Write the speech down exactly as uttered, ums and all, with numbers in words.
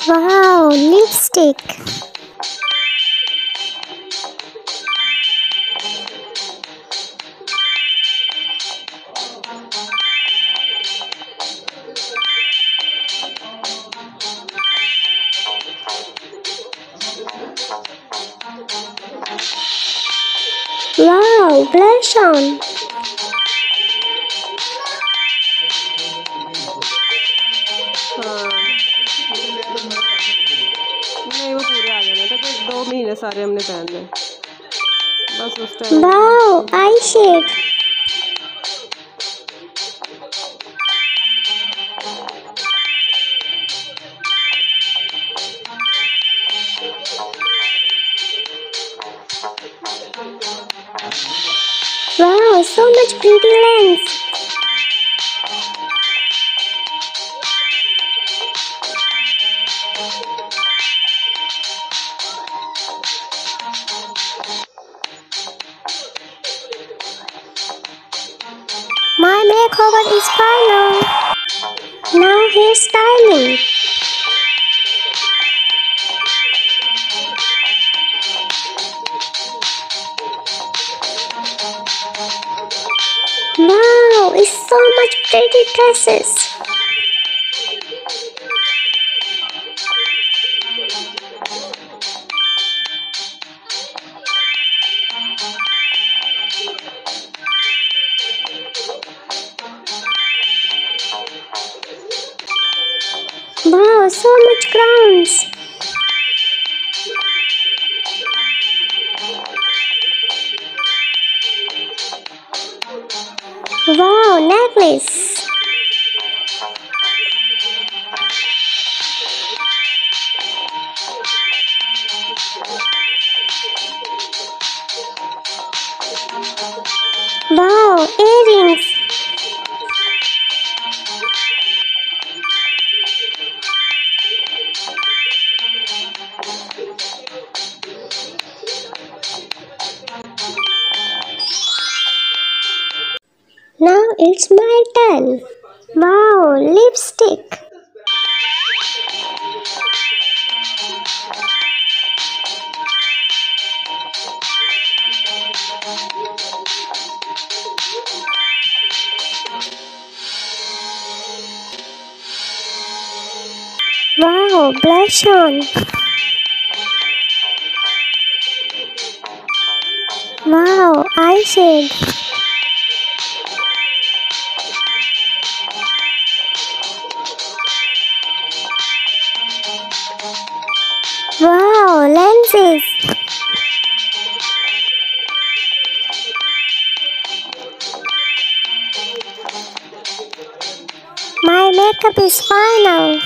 Wow, lipstick. Wow, blush on. हाँ नहीं वो पूरे आ जाने तो दो महीने सारे हमने पहनने बस उस time Wow, eye shade. Wow, so much pretty lens. My makeover is final. Now hairstyling. Wow, it's so much pretty dresses. Wow, so much crowns. Wow, necklace. Wow, earrings. Now it's my turn. Wow, lipstick. Wow, blush on. Wow, eyeshade. Wow, lenses. My makeup is final.